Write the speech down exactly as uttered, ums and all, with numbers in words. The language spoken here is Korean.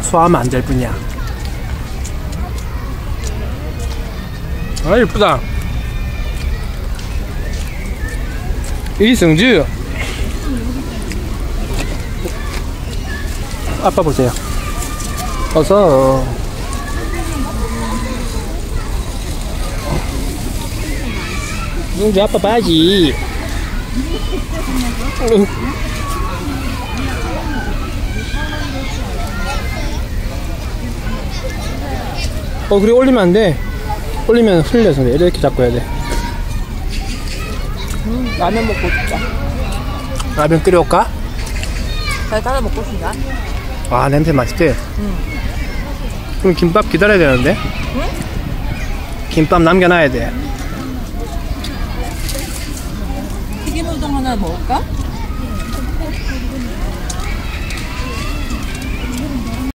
소화하면 안 될 뿐이야. 아, 예쁘다. 이승주. 아빠 보세요. 어서. 승주 아빠 봐야지. 어, 그래, 올리면 안 돼. 올리면 흘려서 돼. 이렇게 잡고 해야 돼. 음, 라면 먹고 싶다. 라면 끓여올까? 잘 따라 먹고 싶다. 와, 냄새 맛있지? 응. 그럼 김밥 기다려야 되는데? 응? 김밥 남겨놔야 돼. 튀김 우동 하나 먹을까?